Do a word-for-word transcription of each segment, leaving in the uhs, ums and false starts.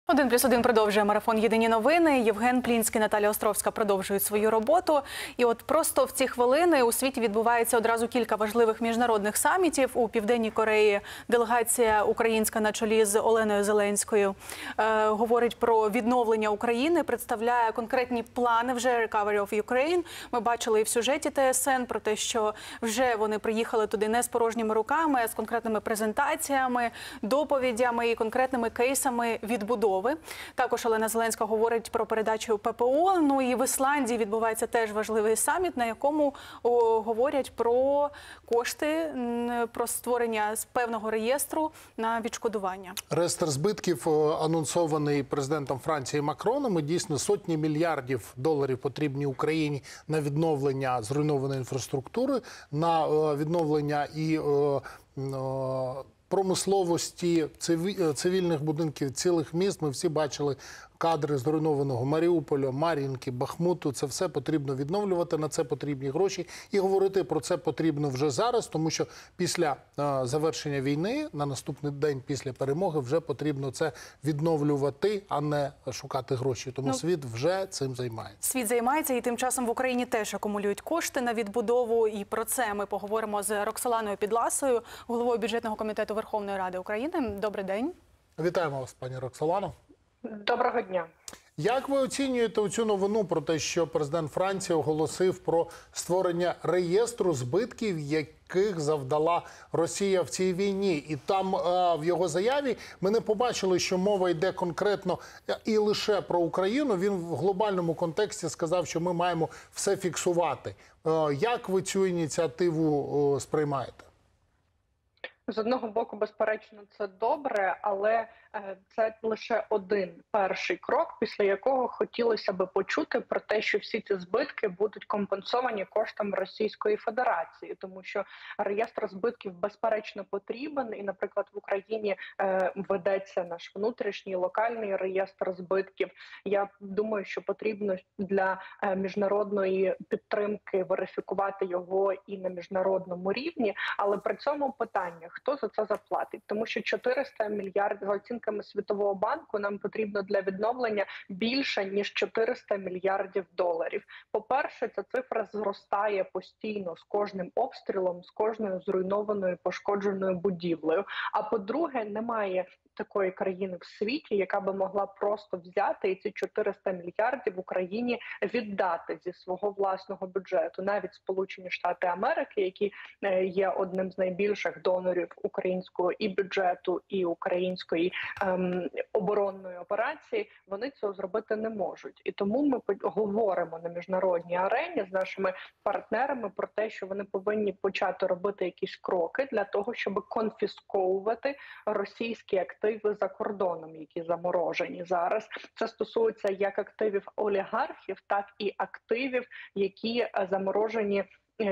Один плюс один продовжує марафон «Єдині новини». Євген Плінський, Наталя Островська продовжують свою роботу. І от просто в ці хвилини у світі відбувається одразу кілька важливих міжнародних самітів. У Південній Кореї делегація українська на чолі з Оленою Зеленською е, говорить про відновлення України, представляє конкретні плани вже «Recovery of Ukraine». Ми бачили і в сюжеті Т С Н про те, що вже вони приїхали туди не з порожніми руками, а з конкретними презентаціями, доповідями і конкретними кейсами відбудови. Також Олена Зеленська говорить про передачу П П О. Ну і в Ісландії відбувається теж важливий саміт, на якому о, говорять про кошти, про створення певного реєстру на відшкодування. Реєстр збитків анонсований президентом Франції Макроном. І дійсно сотні мільярдів доларів потрібні Україні на відновлення зруйнованої інфраструктури, на відновлення і промисловості, цивільних будинків, цілих міст. Ми всі бачили кадри зруйнованого Маріуполя, Мар'їнки, Бахмуту. Це все потрібно відновлювати, на це потрібні гроші. І говорити про це потрібно вже зараз, тому що після е, завершення війни, на наступний день після перемоги, вже потрібно це відновлювати, а не шукати гроші. Тому ну, світ вже цим займається. Світ займається, і тим часом в Україні теж акумулюють кошти на відбудову. І про це ми поговоримо з Роксоланою Підласою, головою бюджетного комітету Верховної Ради України. Добрий день. Вітаємо вас, пані Роксолано. Доброго дня. Як ви оцінюєте цю новину про те, що президент Франції оголосив про створення реєстру збитків, яких завдала Росія в цій війні? І там в його заяві ми не побачили, що мова йде конкретно і лише про Україну. Він в глобальному контексті сказав, що ми маємо все фіксувати. Як ви цю ініціативу сприймаєте? З одного боку, безперечно, це добре, але це лише один перший крок, після якого хотілося би почути про те, що всі ці збитки будуть компенсовані коштом Російської Федерації, тому що реєстр збитків безперечно потрібен, і, наприклад, в Україні е, ведеться наш внутрішній локальний реєстр збитків. Я думаю, що потрібно для е, міжнародної підтримки верифікувати його і на міжнародному рівні, але при цьому питання, хто за це заплатить, тому що чотириста мільярдів, за оцінками Світового банку, нам потрібно для відновлення більше, ніж чотириста мільярдів доларів. По-перше, ця цифра зростає постійно з кожним обстрілом, з кожною зруйнованою, пошкодженою будівлею. А по-друге, немає такої країни в світі, яка би могла просто взяти і ці чотириста мільярдів Україні віддати зі свого власного бюджету. Навіть Сполучені Штати Америки, які є одним з найбільших донорів українського і бюджету, і української ем, оборонної операції, вони цього зробити не можуть. І тому ми говоримо на міжнародній арені з нашими партнерами про те, що вони повинні почати робити якісь кроки для того, щоб конфісковувати російські активи за кордоном, які заморожені зараз. Це стосується як активів олігархів, так і активів, які заморожені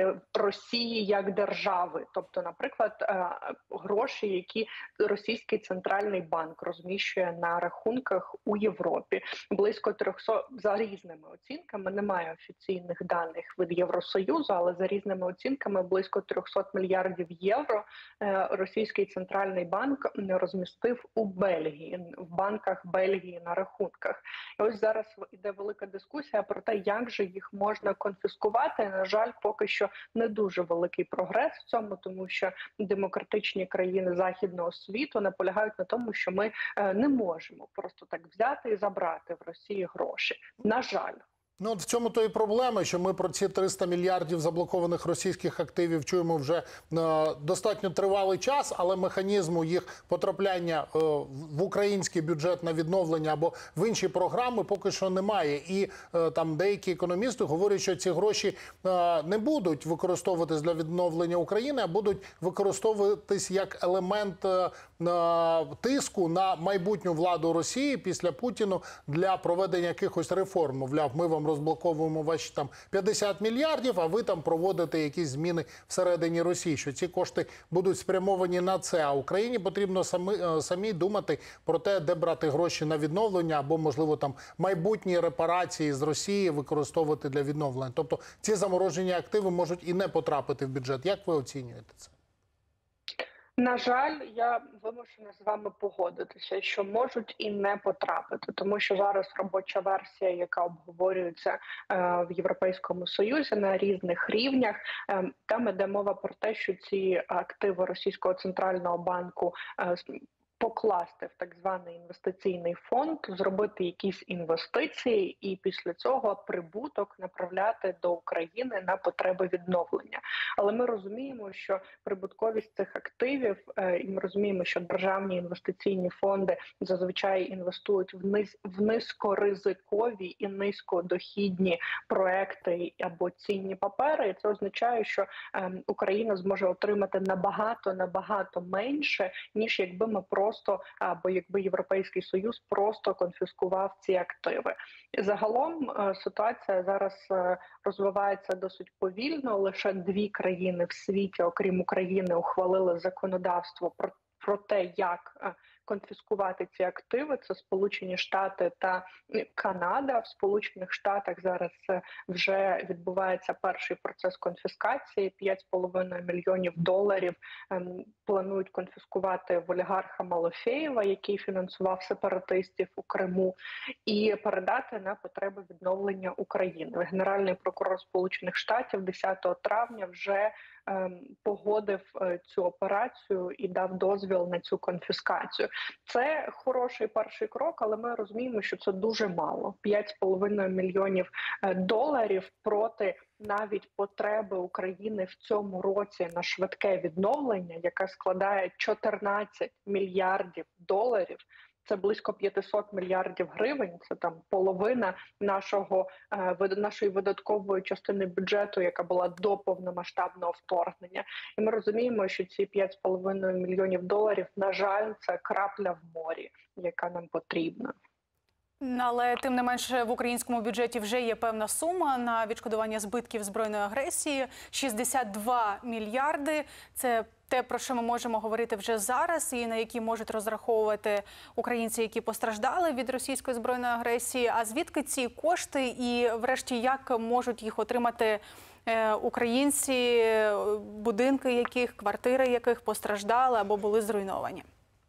Росії як держави. Тобто, наприклад, гроші, які Російський центральний банк розміщує на рахунках у Європі. Близько трьохсот, за різними оцінками, немає офіційних даних від Євросоюзу, але за різними оцінками близько трьохсот мільярдів євро Російський центральний банк розмістив у Бельгії, в банках Бельгії на рахунках. І ось зараз іде велика дискусія про те, як же їх можна конфіскувати. На жаль, поки що що не дуже великий прогрес в цьому, тому що демократичні країни західного світу наполягають на тому, що ми не можемо просто так взяти і забрати в Росії гроші. На жаль. Ну, от в цьому то і проблема, що ми про ці триста мільярдів заблокованих російських активів чуємо вже е, достатньо тривалий час, але механізму їх потрапляння е, в український бюджет на відновлення або в інші програми поки що немає. І е, там деякі економісти говорять, що ці гроші е, не будуть використовуватись для відновлення України, а будуть використовуватись як елемент е, е, тиску на майбутню владу Росії після Путіну для проведення якихось реформ. Мовляв, ми вам розблоковуємо ваші там п'ятдесят мільярдів, а ви там проводите якісь зміни всередині Росії, що ці кошти будуть спрямовані на це. А Україні потрібно самі, самі думати про те, де брати гроші на відновлення або, можливо, там майбутні репарації з Росії використовувати для відновлення. Тобто ці заморожені активи можуть і не потрапити в бюджет. Як ви оцінюєте це? На жаль, я вимушена з вами погодитися, що можуть і не потрапити, тому що зараз робоча версія, яка обговорюється е, в Європейському Союзі на різних рівнях, е, там іде мова про те, що ці активи Російського центрального банку е, покласти в так званий інвестиційний фонд, зробити якісь інвестиції і після цього прибуток направляти до України на потреби відновлення. Але ми розуміємо, що прибутковість цих активів, і ми розуміємо, що державні інвестиційні фонди зазвичай інвестують в низ в низькоризикові і низькодохідні проекти або цінні папери. І це означає, що ем, Україна зможе отримати набагато набагато менше, ніж якби ми просто Просто або якби Європейський Союз просто конфіскував ці активи. Загалом ситуація зараз розвивається досить повільно. Лише дві країни в світі, окрім України, ухвалили законодавство про про те, як конфіскувати ці активи. Це Сполучені Штати та Канада. В Сполучених Штатах зараз вже відбувається перший процес конфіскації. п'ять з половиною мільйонів доларів планують конфіскувати в олігарха Малофеєва, який фінансував сепаратистів у Криму, і передати на потреби відновлення України. Генеральний прокурор Сполучених Штатів десятого травня вже погодив цю операцію і дав дозвіл на цю конфіскацію. Це хороший перший крок, але ми розуміємо, що це дуже мало. п'ять з половиною мільйонів доларів проти навіть потреби України в цьому році на швидке відновлення, яка складає чотирнадцять мільярдів доларів. Це близько п'ятсот мільярдів гривень, це там половина нашого, е, нашої видаткової частини бюджету, яка була до повномасштабного вторгнення. І ми розуміємо, що ці п'ять з половиною мільйонів доларів, на жаль, це крапля в морі, яка нам потрібна. Але тим не менше в українському бюджеті вже є певна сума на відшкодування збитків збройної агресії – шістдесят два мільярди. Це те, про що ми можемо говорити вже зараз, і на які можуть розраховувати українці, які постраждали від російської збройної агресії. А звідки ці кошти і, врешті, як можуть їх отримати українці, будинки яких, квартири яких постраждали або були зруйновані?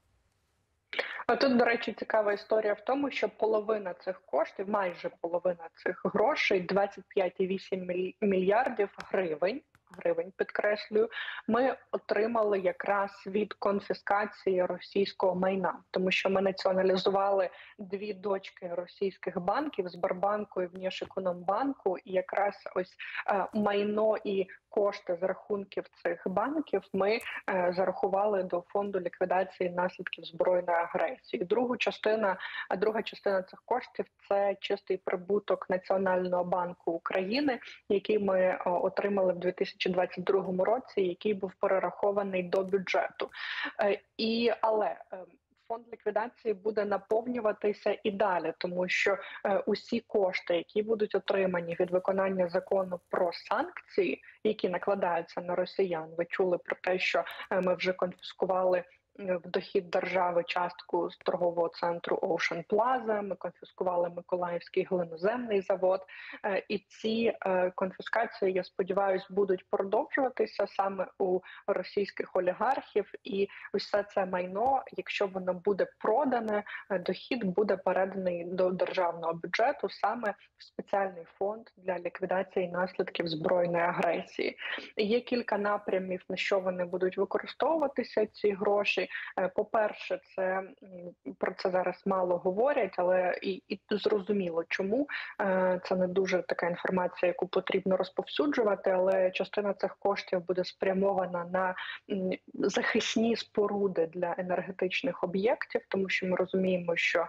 А тут, до речі, цікава історія в тому, що половина цих коштів, майже половина цих грошей, двадцять п'ять цілих вісім мільярдів гривень, гривень, підкреслюю, ми отримали якраз від конфіскації російського майна. Тому що ми націоналізували дві дочки російських банків, Сбербанку і Внешекономбанку, і якраз ось е, майно і кошти з рахунків цих банків ми е, зарахували до фонду ліквідації наслідків збройної агресії. Другу частина, а друга частина цих коштів – це чистий прибуток Національного банку України, який ми е, отримали в дві тисячі двадцять другому році, який був перерахований до бюджету. Е, і але е, Фонд ліквідації буде наповнюватися і далі, тому що е, усі кошти, які будуть отримані від виконання закону про санкції, які накладаються на росіян, ви чули про те, що е, ми вже конфіскували в дохід держави частку з торгового центру Ocean Plaza, ми конфіскували Миколаївський глиноземний завод. І ці конфіскації, я сподіваюся, будуть продовжуватися саме у російських олігархів. І усе це майно, якщо воно буде продане, дохід буде переданий до державного бюджету саме в спеціальний фонд для ліквідації наслідків збройної агресії. Є кілька напрямів, на що вони будуть використовуватися, ці гроші. По-перше, це про це зараз мало говорять, але і, і зрозуміло, чому. Це не дуже така інформація, яку потрібно розповсюджувати, але частина цих коштів буде спрямована на захисні споруди для енергетичних об'єктів, тому що ми розуміємо, що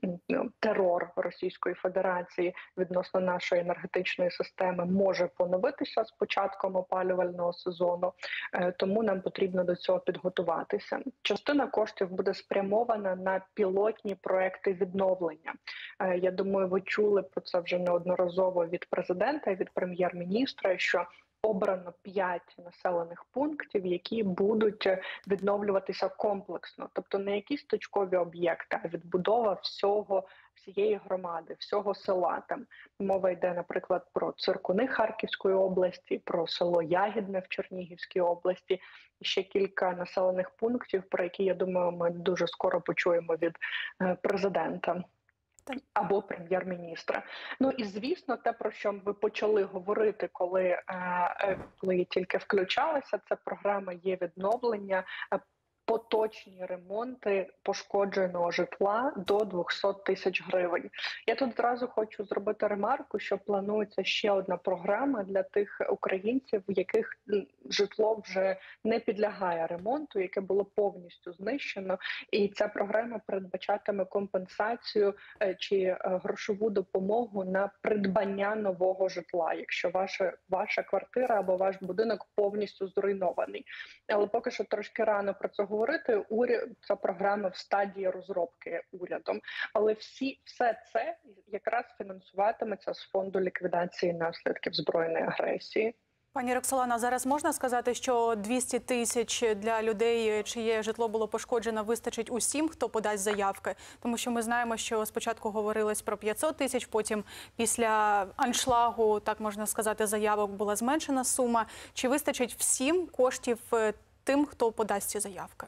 терор Російської Федерації відносно нашої енергетичної системи може поновитися з початком опалювального сезону, тому нам потрібно до цього підготуватися. Частина коштів буде спрямована на пілотні проекти відновлення. Я думаю, ви чули про це вже неодноразово від президента і від прем'єр-міністра, що обрано п'ять населених пунктів, які будуть відновлюватися комплексно, тобто не якісь точкові об'єкти, а відбудова всього, всієї громади, всього села. Там мова йде, наприклад, про Циркуни Харківської області, про село Ягідне в Чернігівській області, і ще кілька населених пунктів, про які, я думаю, ми дуже скоро почуємо від президента або прем'єр-міністра. Ну і звісно, те, про що ви почали говорити, коли, коли тільки включалися, це програма є відновлення, поточні ремонти пошкодженого житла до двісті тисяч гривень. Я тут зразу хочу зробити ремарку, що планується ще одна програма для тих українців, в яких житло вже не підлягає ремонту, яке було повністю знищено. І ця програма передбачатиме компенсацію чи грошову допомогу на придбання нового житла, якщо ваша, ваша квартира або ваш будинок повністю зруйнований. Але поки що трошки рано про це говорити. Уряд, ця програма в стадії розробки урядом, але всі все це якраз фінансуватиметься з фонду ліквідації наслідків збройної агресії. Пані Роксолано, зараз можна сказати, що двісті тисяч для людей, чиє житло було пошкоджено, вистачить усім, хто подасть заявки? Тому що ми знаємо, що спочатку говорилось про п'ятсот тисяч, потім після аншлагу, так можна сказати, заявок була зменшена сума. Чи вистачить всім коштів тим, хто подасть ці заявки?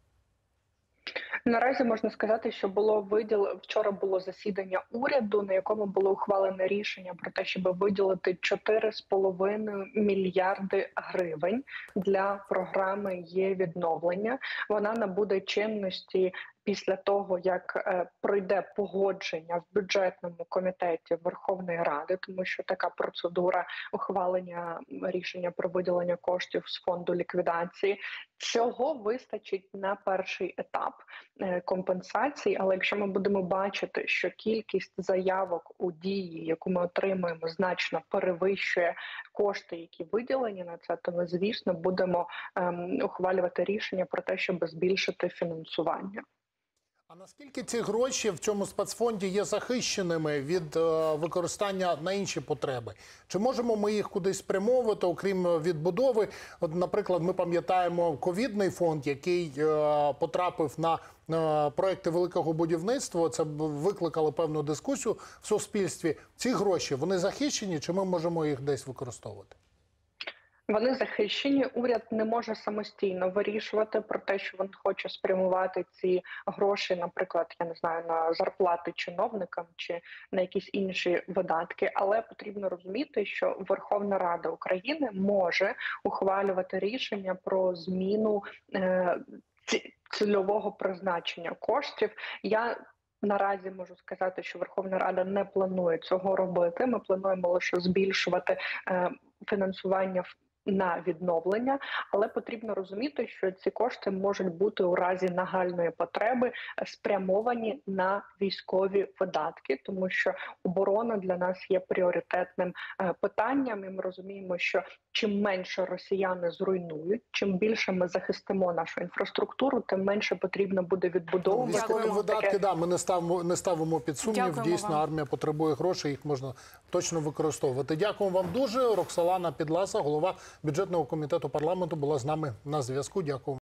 Наразі можна сказати, що було виділ... вчора було засідання уряду, на якому було ухвалене рішення про те, щоб виділити чотири з половиною мільярди гривень для програми «Є відновлення». Вона набуде чинності після того, як е, пройде погодження в бюджетному комітеті Верховної Ради, тому що така процедура ухвалення рішення про виділення коштів з фонду ліквідації. Цього вистачить на перший етап е, компенсації, але якщо ми будемо бачити, що кількість заявок у дії, яку ми отримуємо, значно перевищує кошти, які виділені на це, то ми, звісно, будемо е, ухвалювати рішення про те, щоб збільшити фінансування. А наскільки ці гроші в цьому спецфонді є захищеними від е, використання на інші потреби? Чи можемо ми їх кудись спрямовувати, окрім відбудови? От, наприклад, ми пам'ятаємо ковідний фонд, який е, потрапив на е, проекти великого будівництва. Це викликало певну дискусію в суспільстві. Ці гроші, вони захищені, чи ми можемо їх десь використовувати? Вони захищені. Уряд не може самостійно вирішувати про те, що він хоче спрямувати ці гроші, наприклад, я не знаю, на зарплати чиновникам чи на якісь інші видатки. Але потрібно розуміти, що Верховна Рада України може ухвалювати рішення про зміну е, цільового призначення коштів. Я Наразі можу сказати, що Верховна Рада не планує цього робити. Ми плануємо лише збільшувати е, фінансування на відновлення, але потрібно розуміти, що ці кошти можуть бути у разі нагальної потреби спрямовані на військові видатки, тому що оборона для нас є пріоритетним питанням, і ми розуміємо, що чим менше росіяни зруйнують, чим більше ми захистимо нашу інфраструктуру, тим менше потрібно буде відбудовувати. Військові видатки, таке... да, ми не ставимо, не ставимо під сумнів. Дякуємо Дійсно, вам. Армія потребує грошей, їх можна точно використовувати. Дякуємо вам дуже. Роксолана Підласа, голова бюджетного комітету парламенту, була з нами на зв'язку. Дякую.